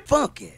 funky.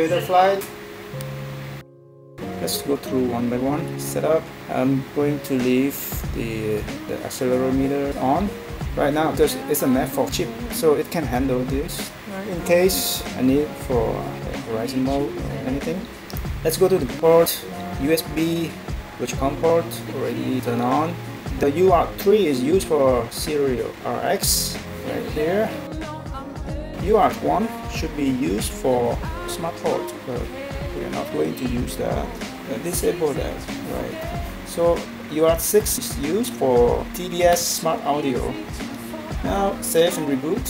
configurator flight. Let's go through one by one. Setup. I'm going to leave the accelerometer on right now because it's a Netflix chip, so it can handle this in case I need for horizon mode or anything. Let's go to the port. USB Wacom port already turned on. The UART3 is used for serial RX right here. UART1 should be used for smart port, but we are not going to use that. Disable that, right? So UART6 is used for TBS smart audio. Now save and reboot.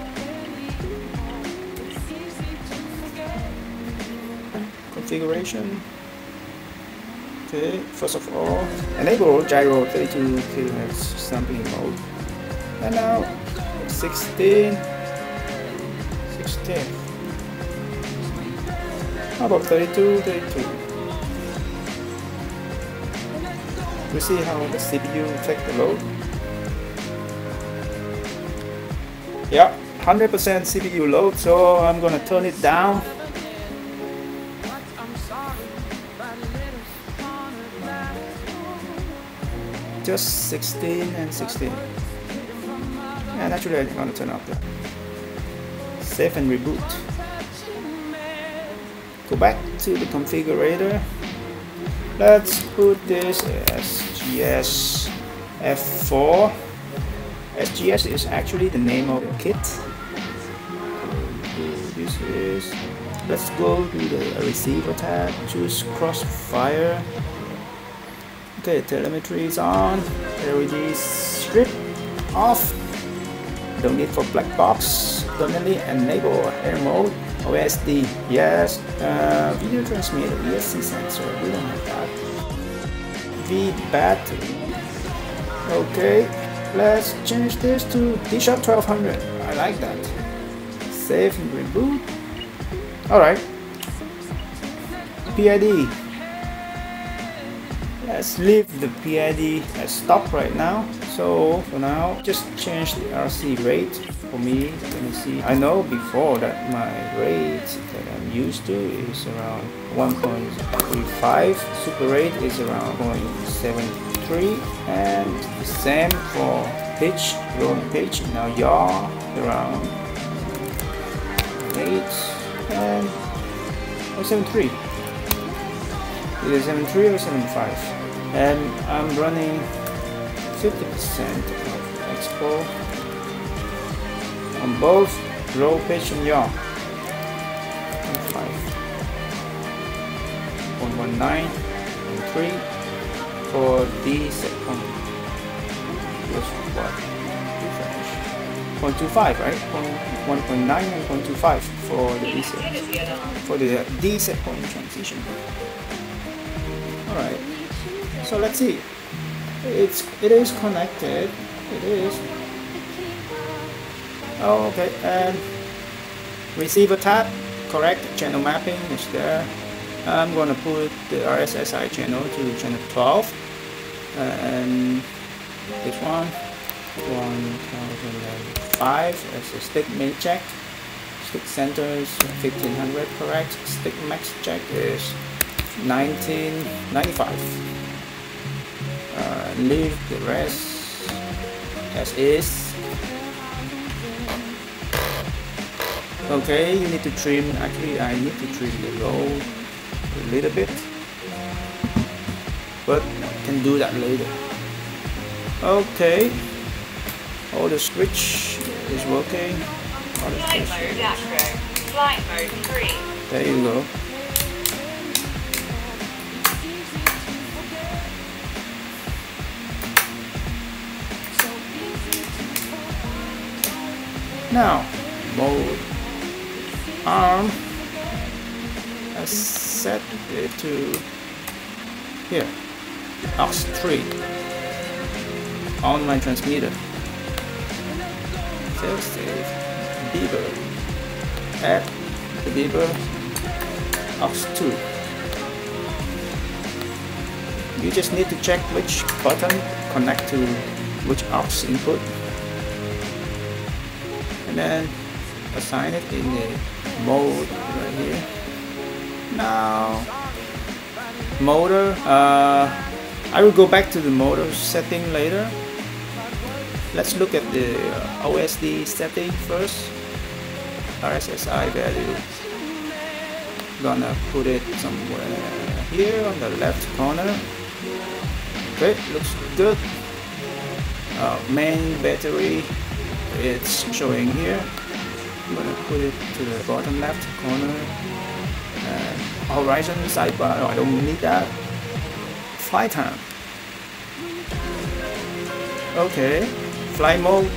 Configuration. Okay, first of all, enable gyro 32 kHz sampling mode. And now 16. How about 32? We see how the CPU take the load. Yeah, 100% CPU load, so I'm gonna turn it down. Just 16 and 16. And actually I'm gonna turn off that. Save and reboot. Go back to the configurator. Let's put this as SGS F4. SGS is actually the name of the kit. This is. Let's go to the receiver tab. Choose crossfire. Okay, telemetry is on. LED strip off. Don't need for black box. Permanently enable air mode. OSD, yes. Video transmitter, ESC sensor, we don't have that. V battery. Okay, let's change this to D-Shot 1200. I like that. Save and reboot. Alright. PID. Let's leave the PID at stop right now. So for now, just change the RC rate. For me, let me see. I know before that my rate that I'm used to is around 1.35. Super rate is around 0.73, and the same for pitch, rolling pitch. Now yaw around 8 and 0.73. Either 73 or 75, and I'm running 50% of expo on both roll pitch and yaw. 1.19 and 3 for D set point. Just what? 0.25, right? 1.9 and 0.25 for the D set. For the D set point transition. Alright, so let's see. It is connected. It is. Oh, okay, and receiver tab, correct. Channel mapping is there. I'm gonna put the RSSI channel to channel 12, and this one 1005 as a stick min check. Stick center is 1500, correct. Stick max check is 1995. Leave the rest as is. Okay, you need to trim. Actually, I need to trim the load a little bit, but I can do that later. Okay, all the switch is working. Flight mode, Astro. Flight mode 3. There you go. Now, mode arm. I set it to here, aux 3 on my transmitter. Save Beaver. Add the Beaver aux 2. You just need to check which button connect to which aux input, and then assign it in the mode right here. Now motor, I will go back to the motor setting later. Let's look at the OSD setting first. RSSI value, gonna put it somewhere here on the left corner. Okay, looks good. Main battery, it's showing here. I'm gonna put it to the bottom left corner. Horizon sidebar, I don't need that. Flight time. Okay, flight mode.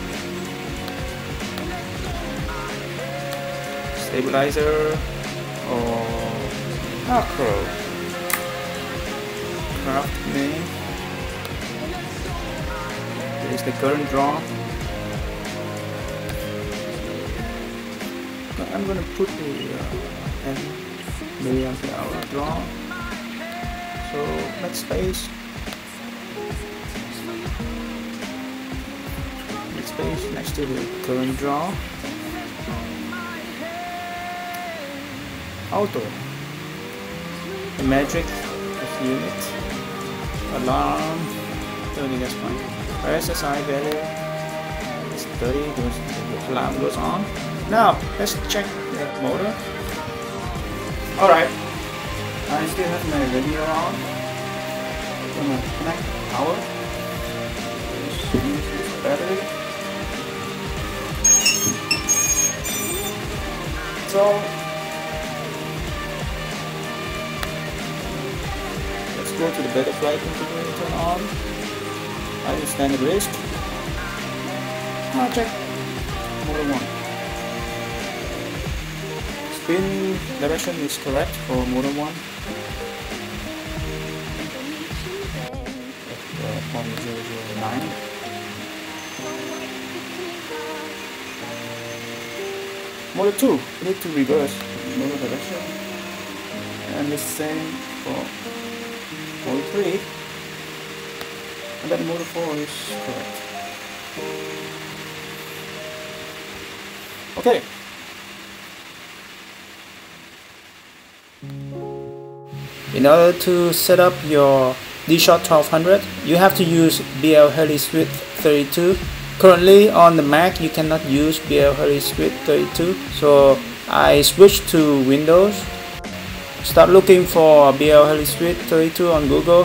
Stabilizer or macro. Craft name. Here's the current draw. I'm gonna put the milliampere hour draw. So let's space. Let's space next to the current draw. Auto. The metric of unit. Alarm. 30, that's fine. RSSI value is 30. The alarm goes on. Now let's check the motor. Alright, I still have my radio on. I'm gonna connect the power. Use this battery. So let's go to the butterfly configurator on. I understand the risk. Now check motor 1. Spin direction is correct for motor 1. 0.009. Motor 2, we need to reverse motor direction. And the same for motor 3. And then motor 4 is correct. Okay. In order to set up your D-Shot 1200, you have to use BL HeliSuite 32. Currently on the Mac, you cannot use BL HeliSuite 32, so I switched to Windows. Start looking for BL HeliSuite 32 on Google.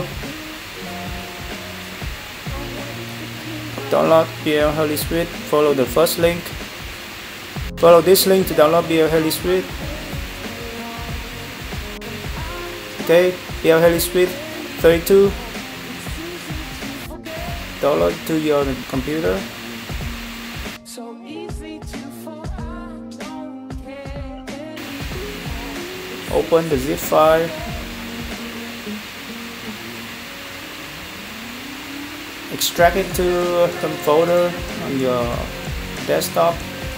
Download BL HeliSuite, follow the first link. Follow this link to download BL HeliSuite. Okay, BL HeliSuite 32. Download to your computer. Open the zip file. Extract it to some folder on your desktop.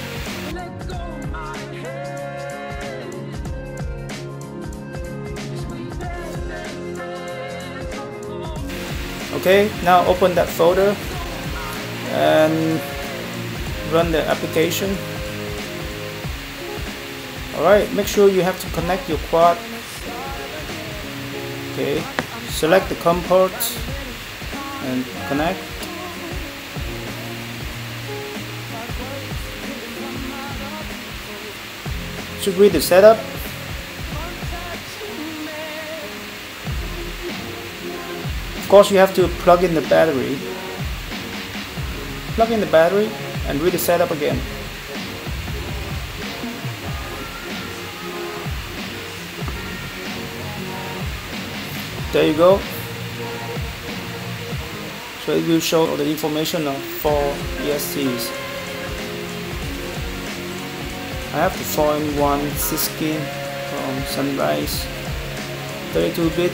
Okay, now open that folder and run the application. Alright, make sure you have to connect your quad. Okay, select the COM ports and connect. Should read the setup. Of course, you have to plug in the battery. Plug in the battery and read the setup again. There you go. So it will show the information of 4 ESCs. I have the 4-in-1 Syskin from Sunrise, 32-bit.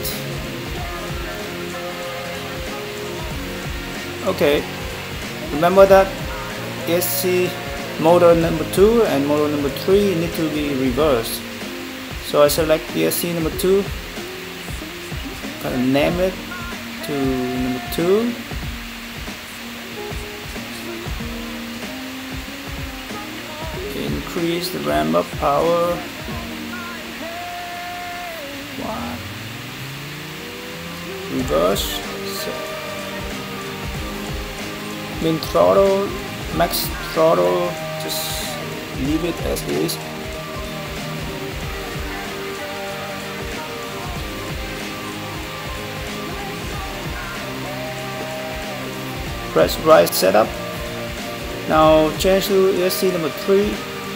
Okay, remember that ESC motor number 2 and motor number 3 need to be reversed. So I select ESC number 2, gonna name it to number 2. Increase the ramp up power. What? Reverse. Main throttle, max throttle, just leave it as is. Press right setup. Now change to ESC number 3.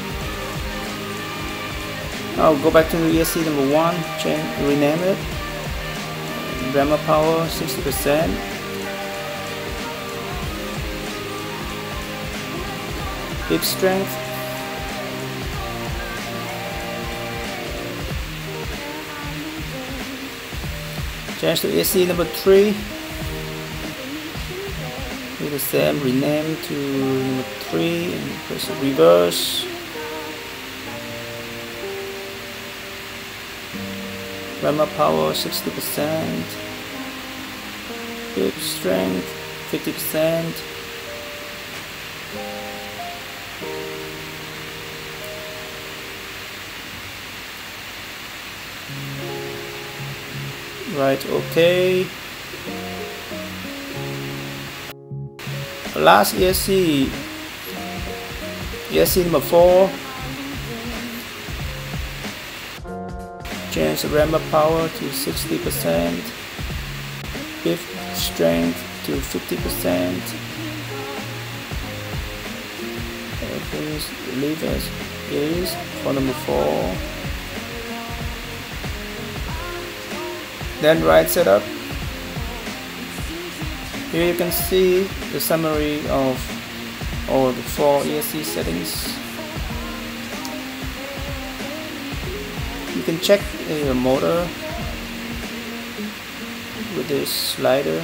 Now go back to ESC number 1, rename it. Rammer power 60%. Hip strength. Change to ESC number 3. Do the same, rename to number 3 and press reverse. Rammer power 60%. Hip strength 50%. Right, okay. Last ESC number 4. Change the rammer power to 60%, hip strength to 50%. Please leave as is for number 4. Then right setup. Here you can see the summary of all the 4 ESC settings. You can check your motor with this slider.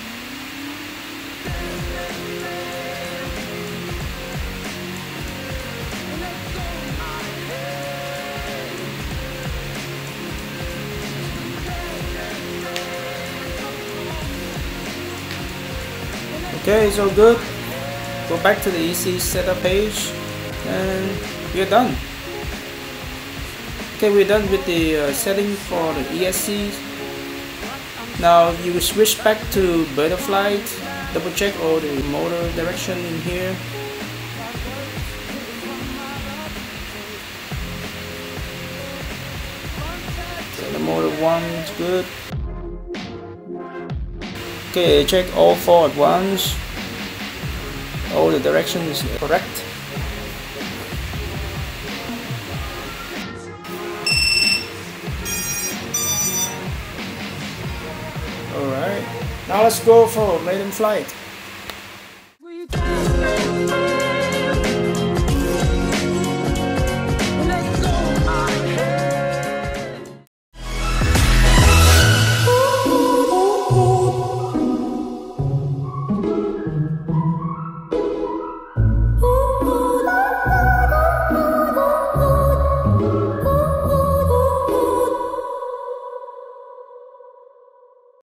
Okay, it's all good. Go back to the EC setup page and we're done. Okay, we're done with the setting for the ESC. Now you switch back to Betaflight, double check all the motor direction in here. So the motor 1 is good. Okay, check all 4 at once. All the direction is correct. Alright, now let's go for maiden flight.